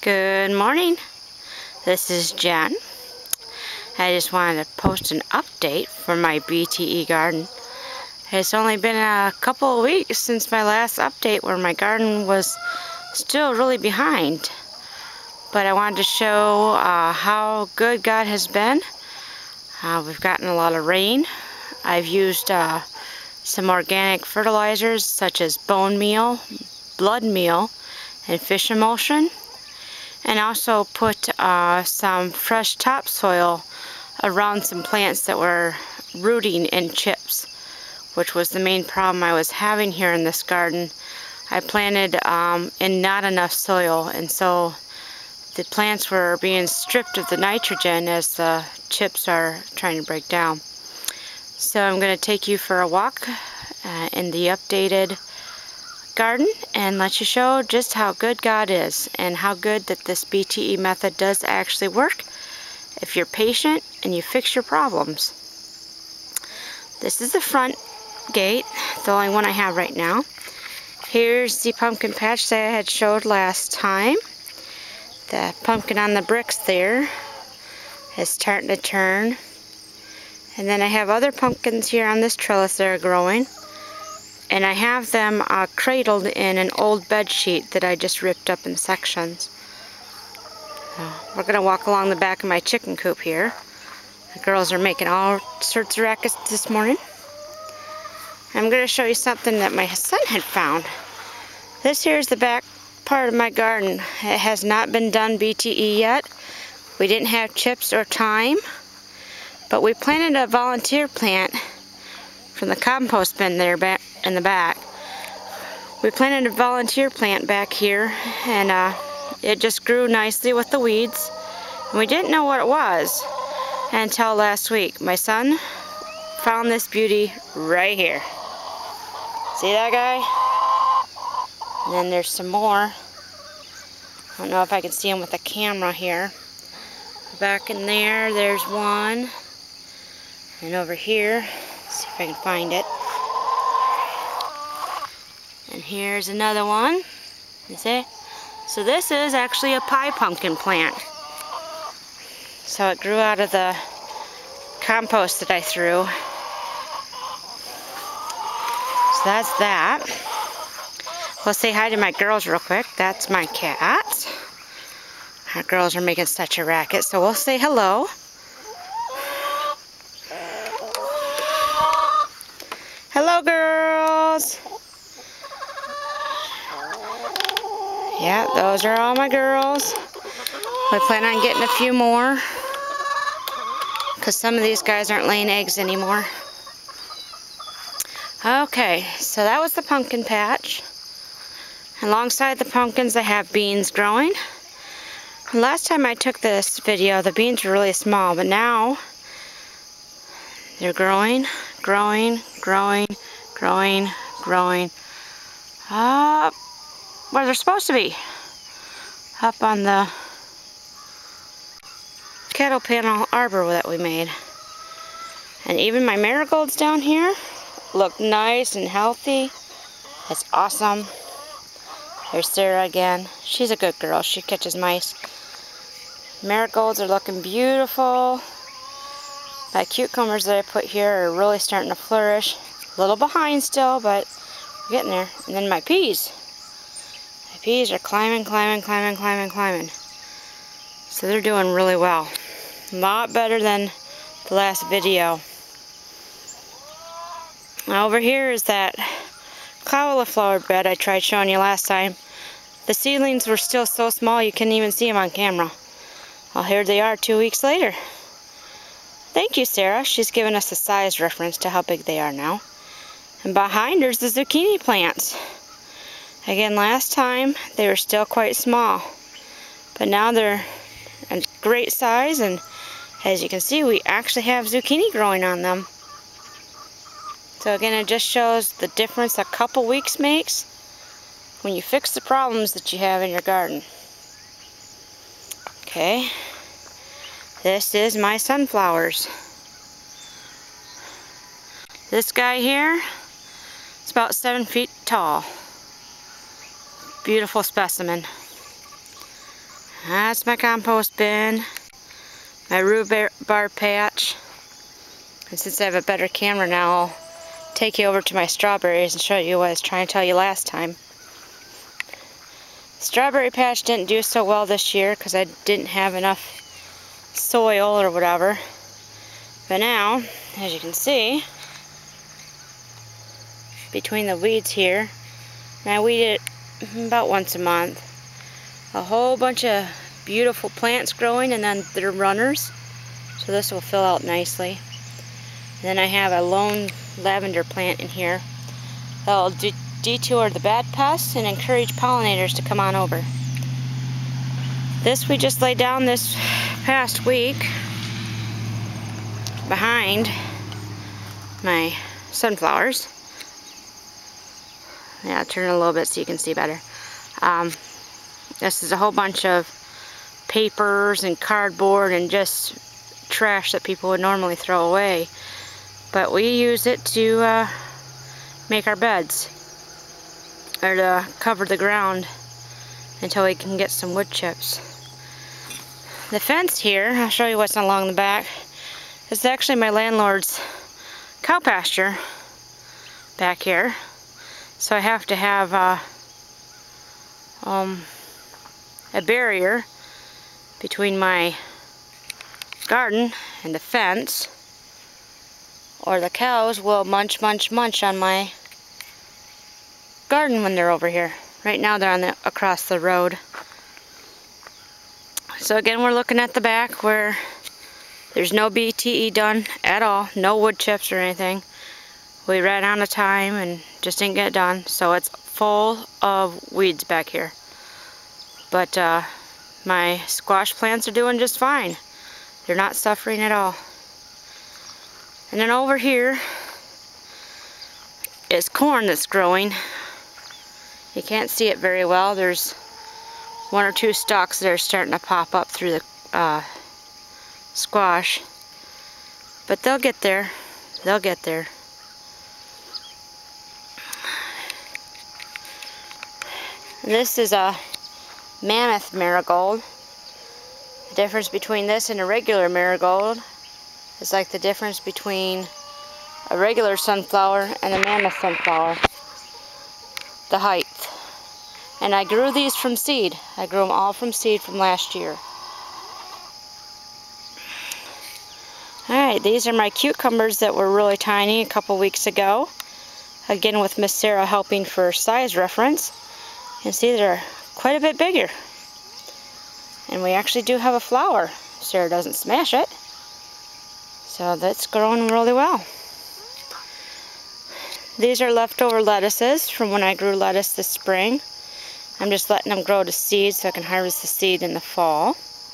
Good morning. This is Jen. I just wanted to post an update for my BTE garden. It's only been a couple of weeks since my last update where my garden was still really behind. But I wanted to show how good God has been. We've gotten a lot of rain. I've used some organic fertilizers such as bone meal, blood meal, and fish emulsion. And also put some fresh topsoil around some plants that were rooting in chips, which was the main problem I was having here in this garden. I planted in not enough soil, and so the plants were being stripped of the nitrogen as the chips are trying to break down. So I'm going to take you for a walk in the updated garden and let you show just how good God is and how good that this BTE method does actually work if you're patient and you fix your problems. This is the front gate, the only one I have right now. Here's the pumpkin patch that I had showed last time. The pumpkin on the bricks there is starting to turn. And then I have other pumpkins here on this trellis that are growing. And I have them cradled in an old bed sheet that I just ripped up in sections. We're going to walk along the back of my chicken coop here. The girls are making all sorts of rackets this morning. I'm going to show you something that my son had found. This here is the back part of my garden. It has not been done BTE yet. We didn't have chips or thyme, but we planted a volunteer plant from the compost bin there back in the back. We planted a volunteer plant back here, and it just grew nicely with the weeds. And we didn't know what it was until last week. My son found this beauty right here. See that guy? And then there's some more. I don't know if I can see them with the camera here. Back in there, there's one. And over here, let's see if I can find it. And here's another one. You see? So this is actually a pie pumpkin plant. So it grew out of the compost that I threw. So that's that. We'll say hi to my girls real quick. That's my cat. Our girls are making such a racket, so we'll say hello. Hello, girls. Yeah, those are all my girls. We plan on getting a few more because some of these guys aren't laying eggs anymore. Okay, so that was the pumpkin patch. Alongside the pumpkins, I have beans growing. Last time I took this video, the beans were really small, but now they're growing, growing, growing, growing, growing. Where they're supposed to be. Up on the cattle panel arbor that we made. And even my marigolds down here look nice and healthy. That's awesome. There's Sarah again. She's a good girl. She catches mice. Marigolds are looking beautiful. My cucumbers that I put here are really starting to flourish. A little behind still, but we're getting there. And then my peas. My peas are climbing, climbing, climbing, climbing, climbing. So they're doing really well. A lot better than the last video. Now over here is that cauliflower bed I tried showing you last time. The seedlings were still so small you couldn't even see them on camera. Well, here they are 2 weeks later. Thank you, Sarah. She's given us a size reference to how big they are now. And behind her's the zucchini plants. Again, last time they were still quite small, but now they're a great size, and as you can see, we actually have zucchini growing on them. So again, it just shows the difference a couple weeks makes when you fix the problems that you have in your garden. Okay, this is my sunflowers. This guy here is about 7 feet tall. Beautiful specimen. That's my compost bin, my rhubarb patch. And since I have a better camera now, I'll take you over to my strawberries and show you what I was trying to tell you last time. Strawberry patch didn't do so well this year because I didn't have enough soil or whatever. But now, as you can see, between the weeds here, and I weed it about once a month, a whole bunch of beautiful plants growing, and then they're runners, so this will fill out nicely. And then I have a lone lavender plant in here that'll detour the bad pests and encourage pollinators to come on over. This we just laid down this past week behind my sunflowers. Yeah, turn it a little bit so you can see better. This is a whole bunch of papers and cardboard and just trash that people would normally throw away. But we use it to make our beds, or to cover the ground until we can get some wood chips. The fence here, I'll show you what's along the back. This is actually my landlord's cow pasture back here. So I have to have a barrier between my garden and the fence, or the cows will munch on my garden when they're over here. Right now they're across the road. So again, we're looking at the back where there's no BTE done at all, no wood chips or anything. We ran out of time and just didn't get it done, so it's full of weeds back here. But my squash plants are doing just fine. They're not suffering at all. And then over here is corn that's growing. You can't see it very well. There's one or two stalks that are starting to pop up through the squash. But they'll get there. They'll get there. This is a mammoth marigold. The difference between this and a regular marigold is like the difference between a regular sunflower and a mammoth sunflower. The height. And I grew these from seed. I grew them all from seed from last year. Alright, these are my cucumbers that were really tiny a couple weeks ago. Again, with Miss Sarah helping for size reference. And see, they're quite a bit bigger. And we actually do have a flower. Sarah doesn't smash it. So that's growing really well. These are leftover lettuces from when I grew lettuce this spring. I'm just letting them grow to seed so I can harvest the seed in the fall.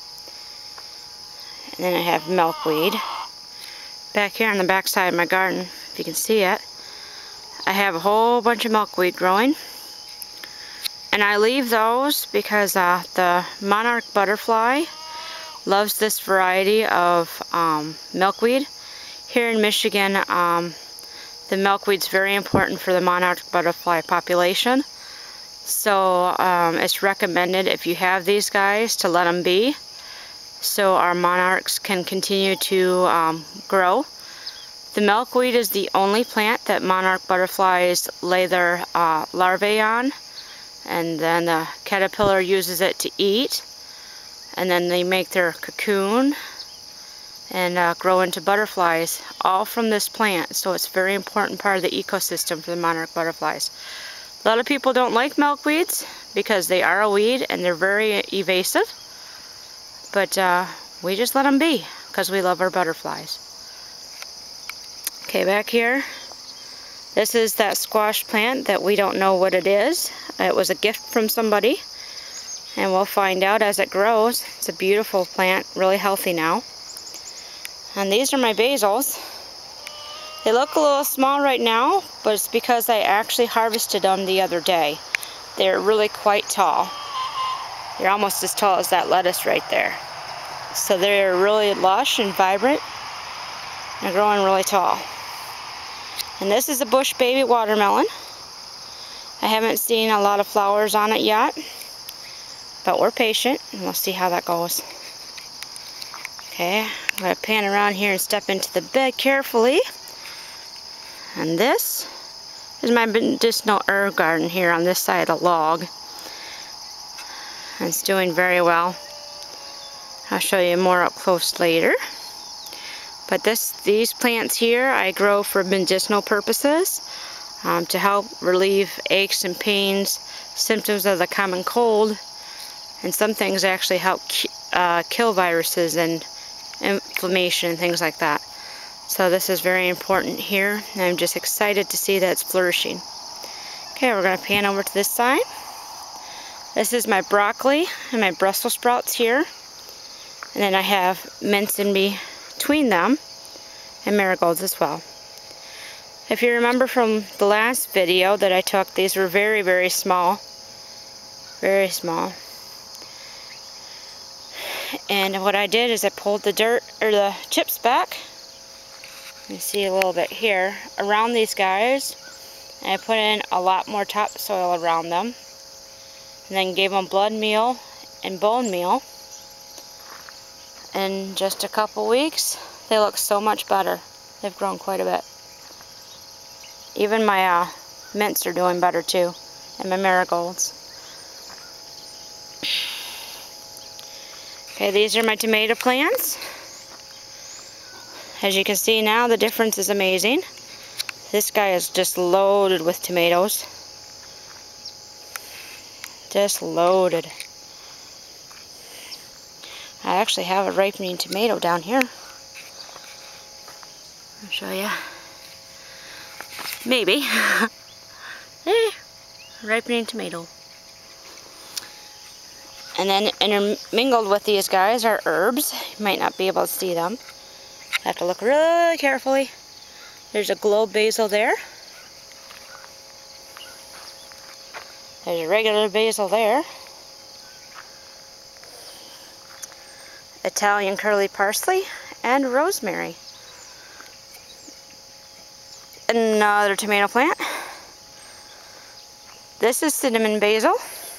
And then I have milkweed. Back here on the back side of my garden, if you can see it, I have a whole bunch of milkweed growing. And I leave those because the monarch butterfly loves this variety of milkweed. Here in Michigan, the milkweed's very important for the monarch butterfly population. So it's recommended, if you have these guys, to let them be, so our monarchs can continue to grow. The milkweed is the only plant that monarch butterflies lay their larvae on. And then the caterpillar uses it to eat, and then they make their cocoon and grow into butterflies, all from this plant. So it's a very important part of the ecosystem for the monarch butterflies. A lot of people don't like milkweeds because they are a weed and they're very evasive, but we just let them be because we love our butterflies. Okay, back here, this is that squash plant that we don't know what it is. It was a gift from somebody, and we'll find out as it grows. It's a beautiful plant, really healthy now. And these are my basils. They look a little small right now, but it's because I actually harvested them the other day. They're really quite tall. They're almost as tall as that lettuce right there. So they're really lush and vibrant. They're growing really tall. And this is a bush baby watermelon. I haven't seen a lot of flowers on it yet, but we're patient and we'll see how that goes. Okay, I'm going to pan around here and step into the bed carefully. And this is my medicinal herb garden here on this side of the log. And it's doing very well. I'll show you more up close later. But these plants here I grow for medicinal purposes, to help relieve aches and pains, symptoms of the common cold, and some things actually help kill viruses and inflammation and things like that. So this is very important here, and I'm just excited to see that it's flourishing. Okay, we're going to pan over to this side. This is my broccoli and my Brussels sprouts here, and then I have mints in between them, and marigolds as well. If you remember from the last video that I took, these were very, very small. Very small. And what I did is I pulled the dirt, or the chips back. You see a little bit here, around these guys. And I put in a lot more topsoil around them. And then gave them blood meal and bone meal. In just a couple weeks, they look so much better. They've grown quite a bit. Even my mints are doing better too, and my marigolds. Okay, these are my tomato plants. As you can see now, the difference is amazing. This guy is just loaded with tomatoes. Just loaded. I actually have a ripening tomato down here. I'll show you. Maybe. Ripening tomato. And then intermingled with these guys are herbs. You might not be able to see them. I have to look really carefully. There's a globe basil there. There's a regular basil there. Italian curly parsley and rosemary. Another tomato plant. This is cinnamon basil.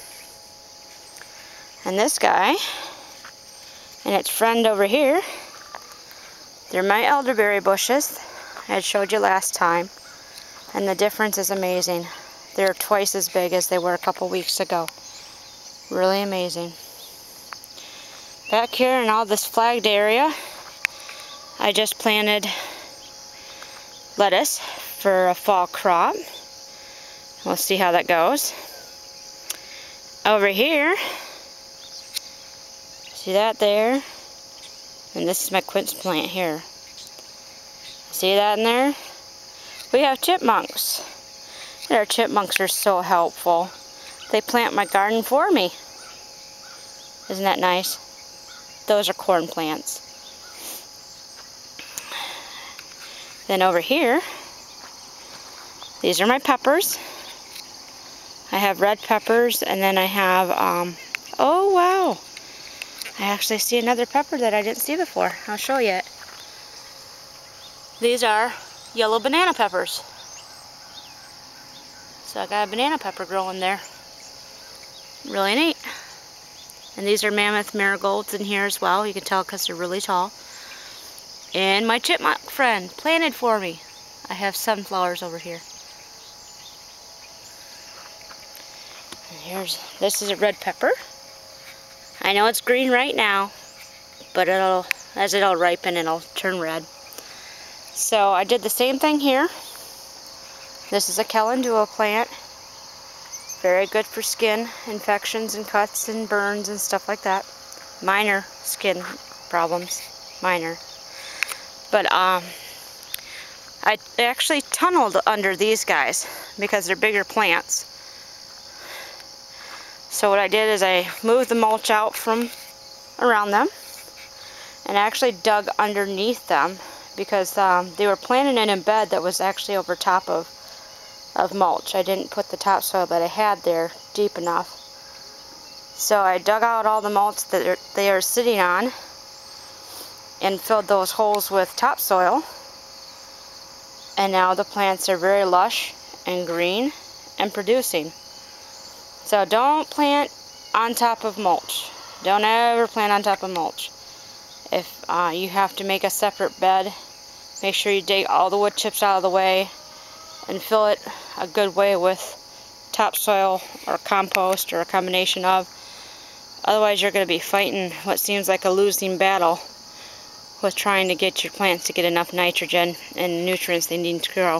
And this guy and its friend over here, they're my elderberry bushes I had showed you last time, and the difference is amazing. They're twice as big as they were a couple weeks ago. Really amazing. Back here in all this flagged area, I just planted lettuce for a fall crop. We'll see how that goes. Over here, see that there? And this is my quince plant here. See that in there? We have chipmunks. And our chipmunks are so helpful. They plant my garden for me. Isn't that nice? Those are corn plants. Then over here, these are my peppers. I have red peppers, and then I have, oh wow! I actually see another pepper that I didn't see before. I'll show you it. These are yellow banana peppers. So I got a banana pepper growing there. Really neat. And these are mammoth marigolds in here as well. You can tell because they're really tall. And my chipmunk friend planted for me. I have sunflowers over here. And this is a red pepper. I know it's green right now, but as it'll ripen, it'll turn red. So I did the same thing here. This is a calendula plant. Very good for skin infections and cuts and burns and stuff like that. Minor skin problems. Minor. But I actually tunneled under these guys because they're bigger plants. So what I did is I moved the mulch out from around them and actually dug underneath them because they were planted in a bed that was actually over top of mulch. I didn't put the topsoil that I had there deep enough. So I dug out all the mulch that they are sitting on and filled those holes with topsoil. And now the plants are very lush and green and producing. So don't plant on top of mulch. Don't ever plant on top of mulch. If you have to make a separate bed, make sure you dig all the wood chips out of the way and fill it a good way with topsoil or compost or a combination of. Otherwise you're going to be fighting what seems like a losing battle with trying to get your plants to get enough nitrogen and nutrients they need to grow.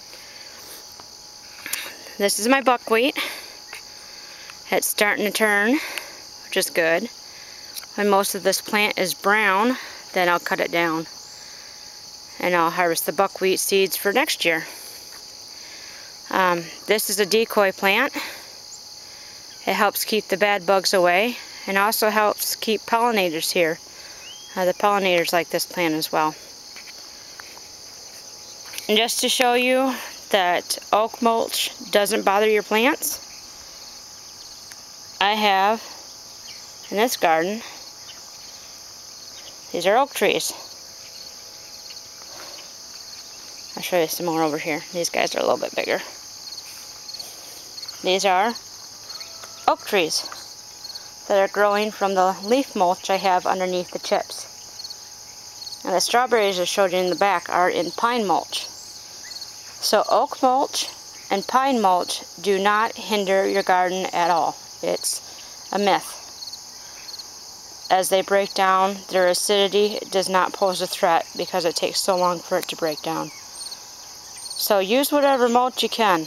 This is my buckwheat. It's starting to turn, which is good. When most of this plant is brown, then I'll cut it down. And I'll harvest the buckwheat seeds for next year. This is a decoy plant. It helps keep the bad bugs away and also helps keep pollinators here. The pollinators like this plant as well. And just to show you that oak mulch doesn't bother your plants, I have in this garden, these are oak trees. I'll show you some more over here. These guys are a little bit bigger. These are oak trees that are growing from the leaf mulch I have underneath the chips. And the strawberries I showed you in the back are in pine mulch. So oak mulch and pine mulch do not hinder your garden at all. It's a myth. As they break down, their acidity does not pose a threat because it takes so long for it to break down. So use whatever mulch you can.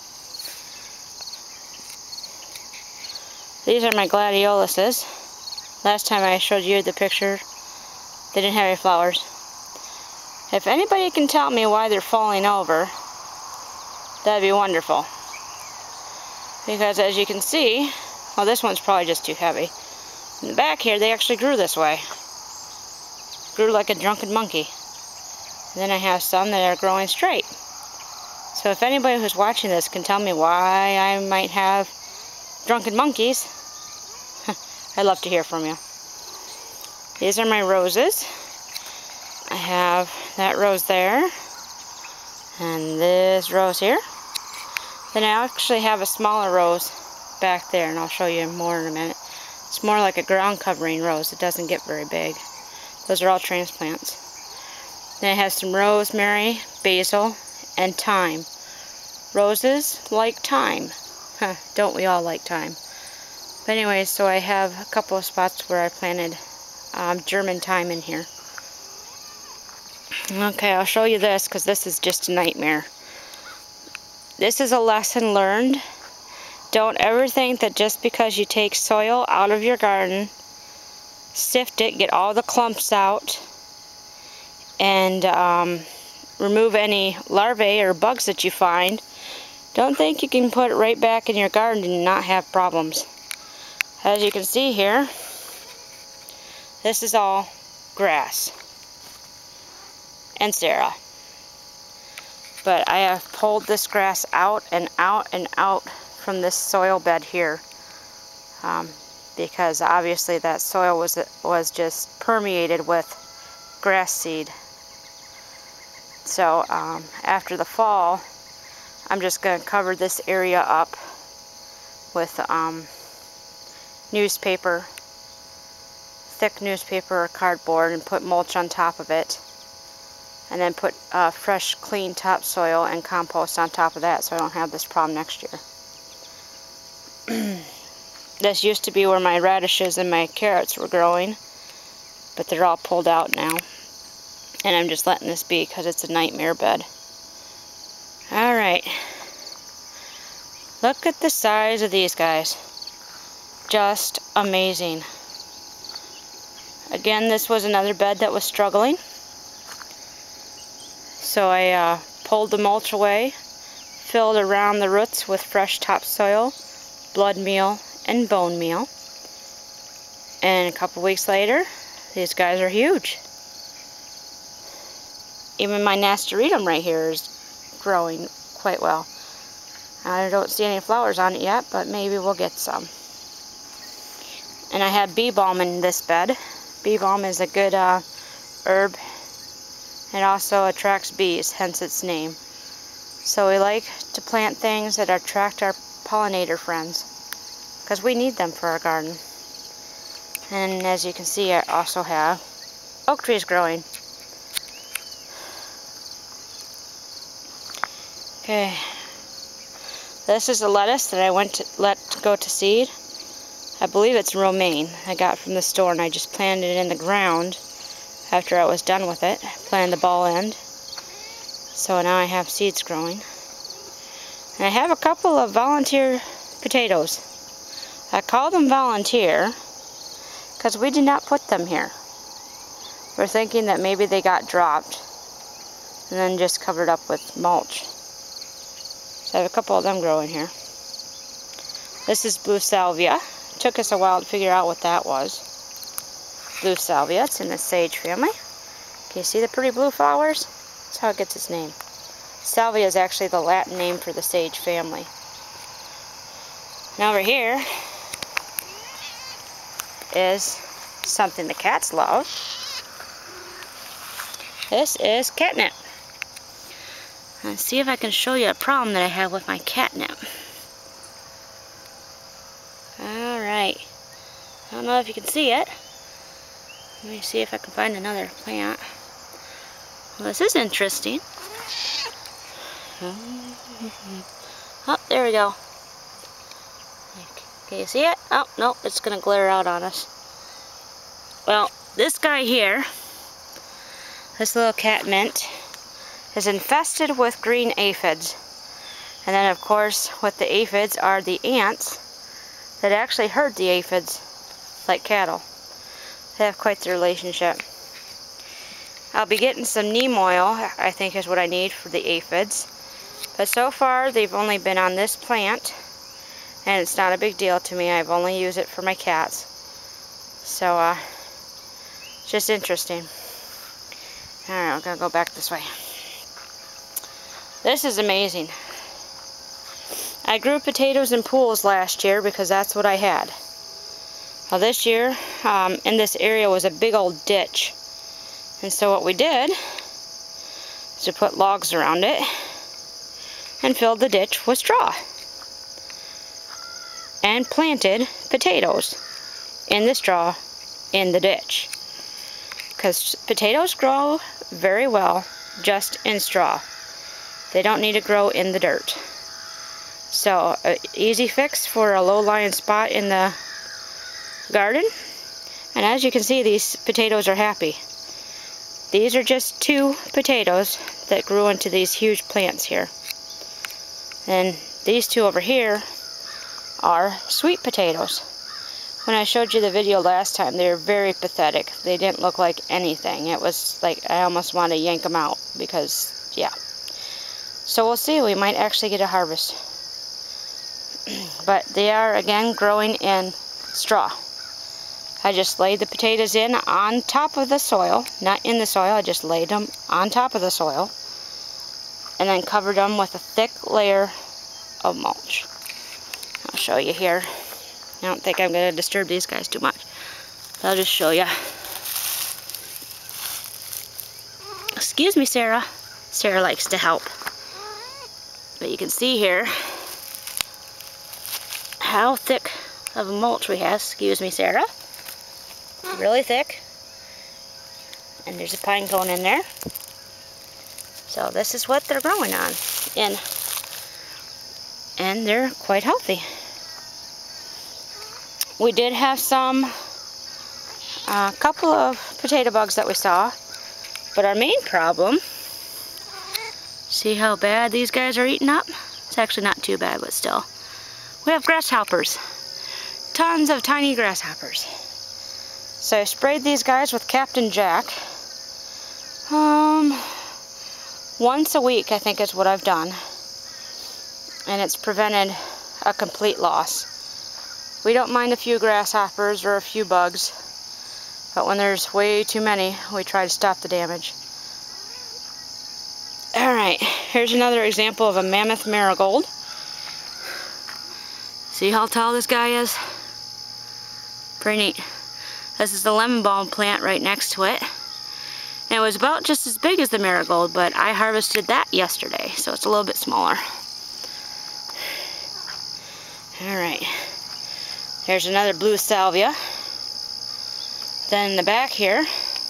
These are my gladioluses. Last time I showed you the picture, they didn't have any flowers. If anybody can tell me why they're falling over, that'd be wonderful. Because as you can see, well, this one's probably just too heavy. In the back here, they actually grew this way. Grew like a drunken monkey. And then I have some that are growing straight. So if anybody who's watching this can tell me why I might have drunken monkeys, I'd love to hear from you. These are my roses. I have that rose there, and this rose here. Then I actually have a smaller rose back there, and I'll show you more in a minute. It's more like a ground covering rose. It doesn't get very big. Those are all transplants. Then I have some rosemary, basil, and thyme. Roses like thyme. Don't we all like thyme? But anyways, so I have a couple of spots where I planted German thyme in here. Okay, I'll show you this because this is just a nightmare. This is a lesson learned. Don't ever think that just because you take soil out of your garden, sift it, get all the clumps out, and remove any larvae or bugs that you find, don't think you can put it right back in your garden and not have problems. As you can see here, this is all grass and Sarah. But I have pulled this grass out and out and out from this soil bed here because obviously that soil was just permeated with grass seed. So after the fall, I'm just going to cover this area up with newspaper, thick newspaper or cardboard, and put mulch on top of it, and then put fresh clean topsoil and compost on top of that so I don't have this problem next year. This used to be where my radishes and my carrots were growing, but they're all pulled out now, and I'm just letting this be because it's a nightmare bed. Alright, look at the size of these guys. Just amazing. Again, this was another bed that was struggling. So I pulled the mulch away, filled around the roots with fresh topsoil, blood meal, and bone meal. And a couple weeks later, these guys are huge. Even my nasturtium right here is growing quite well. I don't see any flowers on it yet, but maybe we'll get some. And I have bee balm in this bed. Bee balm is a good herb. It also attracts bees, hence its name. So we like to plant things that attract our pollinator friends. because we need them for our garden. And as you can see, I also have oak trees growing. Okay, this is a lettuce that I went to let go to seed. I believe it's romaine I got from the store, and I just planted it in the ground after I was done with it. Planted the ball end. So now I have seeds growing. And I have a couple of volunteer potatoes. I call them volunteer because we did not put them here. We're thinking that maybe they got dropped and then just covered up with mulch. So I have a couple of them growing here. This is blue salvia. It took us a while to figure out what that was. Blue salvia, it's in the sage family. Can you see the pretty blue flowers? That's how it gets its name. Salvia is actually the Latin name for the sage family. Now over here is something the cats love. This is catnip. Let's see if I can show you a problem that I have with my catnip. Alright. I don't know if you can see it. Let me see if I can find another plant. Well, this is interesting. Oh, there we go. Can you see it? Oh, no, it's going to glare out on us. Well, this guy here, this little catmint, is infested with green aphids. And then, of course, with the aphids are the ants that actually herd the aphids like cattle. They have quite the relationship. I'll be getting some neem oil, I think is what I need for the aphids. But so far, they've only been on this plant, and it's not a big deal to me. I've only used it for my cats. So, just interesting. Alright, I'm gonna go back this way. This is amazing. I grew potatoes in pools last year because that's what I had. Well, this year, in this area was a big old ditch. And so what we did is we put logs around it and filled the ditch with straw. And planted potatoes in the straw in the ditch. Because potatoes grow very well just in straw. They don't need to grow in the dirt. So, an easy fix for a low-lying spot in the garden. And as you can see, these potatoes are happy. These are just 2 potatoes that grew into these huge plants here. And these 2 over here are sweet potatoes. When I showed you the video last time, they were very pathetic. They didn't look like anything. It was like I almost want to yank them out because, yeah. So we'll see. We might actually get a harvest. But they are, again, growing in straw. I just laid the potatoes in on top of the soil, not in the soil. I just laid them on top of the soil and then covered them with a thick layer of mulch. I'll show you here. I don't think I'm going to disturb these guys too much. I'll just show you. Excuse me, Sarah. Sarah likes to help. But you can see here how thick of a mulch we have. Excuse me, Sarah. Really thick. And there's a pine cone in there. So this is what they're growing on. And they're quite healthy. We did have a couple of potato bugs that we saw. But our main problem, see how bad these guys are eating up? It's actually not too bad, but still. We have grasshoppers. Tons of tiny grasshoppers. So I sprayed these guys with Captain Jack. Once a week, I think is what I've done. And it's prevented a complete loss. We don't mind a few grasshoppers or a few bugs. But when there's way too many, we try to stop the damage. Alright, here's another example of a mammoth marigold. See how tall this guy is? Pretty neat. This is the lemon balm plant right next to it. And it was about just as big as the marigold, but I harvested that yesterday, so it's a little bit smaller. Alright. There's another blue salvia. Then in the back here,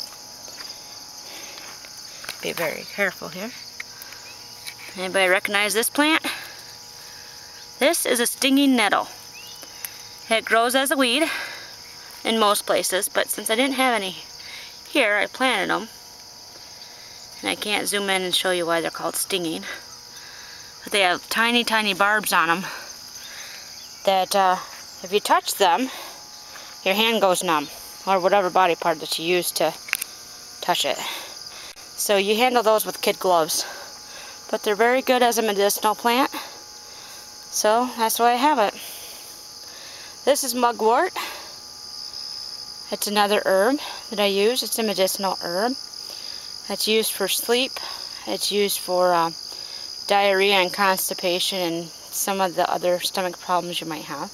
be very careful here. Anybody recognize this plant? This is a stinging nettle. It grows as a weed in most places, but since I didn't have any here, I planted them. And I can't zoom in and show you why they're called stinging. But they have tiny, tiny barbs on them that if you touch them, your hand goes numb, or whatever body part that you use to touch it. So you handle those with kid gloves. But they're very good as a medicinal plant. So that's why I have it. This is mugwort. It's another herb that I use. It's a medicinal herb. It's used for sleep. It's used for diarrhea and constipation and some of the other stomach problems you might have.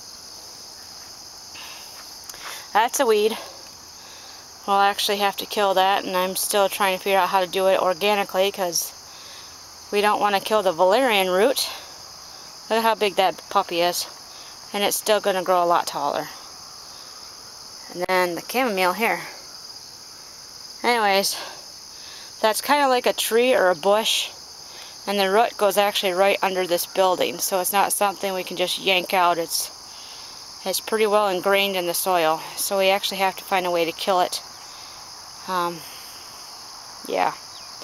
That's a weed. We'll actually have to kill that, and I'm still trying to figure out how to do it organically because we don't want to kill the valerian root. Look at how big that puppy is. And it's still going to grow a lot taller. And then the chamomile here. Anyways, that's kind of like a tree or a bush. And the root goes actually right under this building. So it's not something we can just yank out. It's pretty well ingrained in the soil. So we actually have to find a way to kill it. Yeah.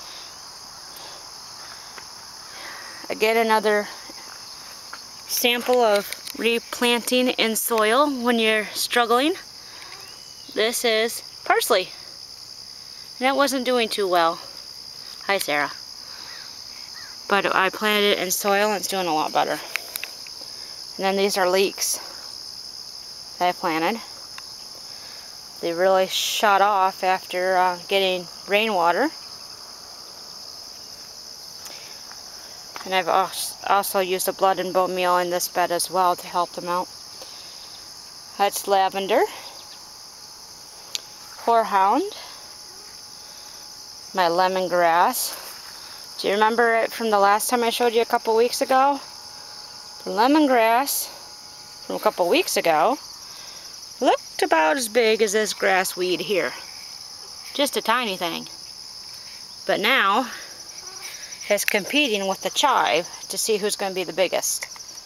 Again, another sample of replanting in soil when you're struggling. This is parsley. And it wasn't doing too well. Hi, Sarah. But I planted it in soil and it's doing a lot better. And then these are leeks that I planted. They really shot off after getting rainwater. And I've also used the blood and bone meal in this bed as well to help them out. That's lavender, horehound, my lemongrass. Do you remember it from the last time I showed you a couple weeks ago? The lemongrass from a couple weeks ago looked about as big as this grass weed here. Just a tiny thing. But now is competing with the chive to see who's going to be the biggest.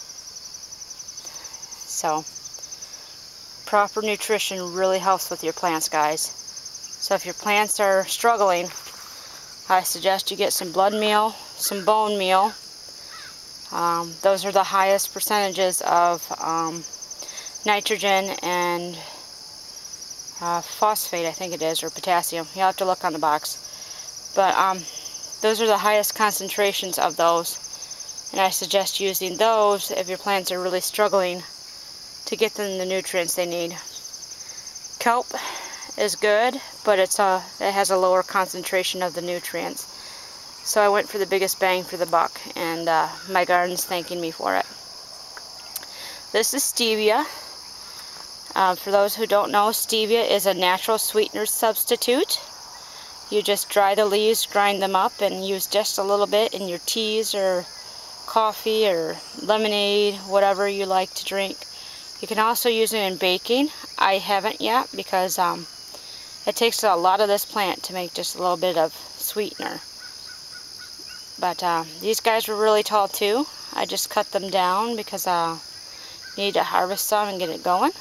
So, proper nutrition really helps with your plants, guys. So if your plants are struggling, I suggest you get some blood meal, some bone meal. Those are the highest percentages of nitrogen and phosphate, I think it is, or potassium. You'll have to look on the box. But those are the highest concentrations of those, and I suggest using those if your plants are really struggling to get them the nutrients they need. Kelp is good, but it has a lower concentration of the nutrients. So I went for the biggest bang for the buck, and my garden's thanking me for it. This is stevia. For those who don't know, stevia is a natural sweetener substitute. You just dry the leaves, grind them up, and use just a little bit in your teas or coffee or lemonade, whatever you like to drink. You can also use it in baking. I haven't yet because it takes a lot of this plant to make just a little bit of sweetener. But these guys were really tall too. I just cut them down because I need to harvest some and get it going.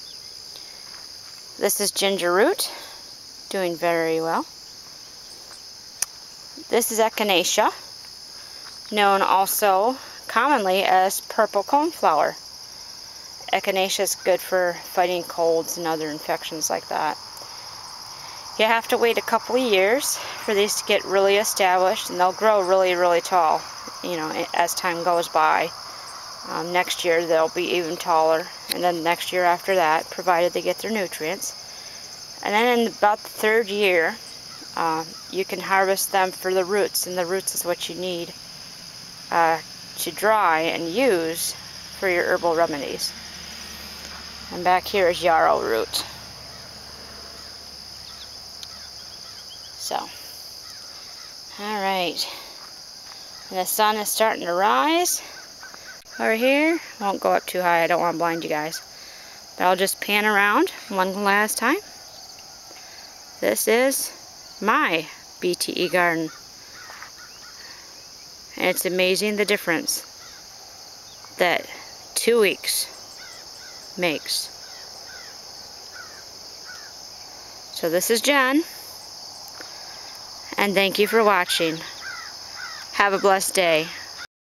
This is ginger root, doing very well. This is echinacea, known also commonly as purple coneflower. Echinacea is good for fighting colds and other infections like that. You have to wait a couple of years for these to get really established, and they'll grow really, really tall, you know, as time goes by. Next year they'll be even taller, and then next year after that, provided they get their nutrients. And then in about the third year, you can harvest them for the roots, and the roots is what you need to dry and use for your herbal remedies. And back here is yarrow root. So, alright. The sun is starting to rise over here. Won't go up too high, I don't want to blind you guys. But I'll just pan around one last time. This is my BTE garden. And it's amazing the difference that 2 weeks makes. So this is Jen, and thank you for watching. Have a blessed day.